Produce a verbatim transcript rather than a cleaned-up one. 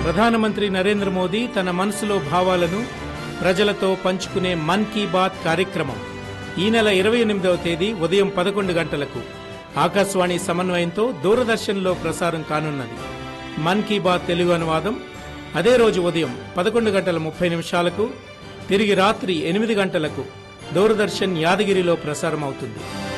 ప్రధానమంత్రి నరేంద్ర మోదీ తన మనసులో భావాలను ప్రజలతో పంచుకునే మన్ కీ బాత్ కార్యక్రమం ఈ నెల ఇరవై ఎనిమిదవ తేదీ ఉదయం పదకొండు గంటలకు ఆకాశవాణి సమన్వయంతో దూరదర్శన్లో ప్రసారం కానున్నది. మన్ కీ బాత్ తెలుగు అనువాదం అదే రోజు ఉదయం పదకొండు గంటల ముప్పై నిమిషాలకు, తిరిగి రాత్రి ఎనిమిది గంటలకు దూరదర్శన్ యాదగిరిలో ప్రసారం అవుతుంది.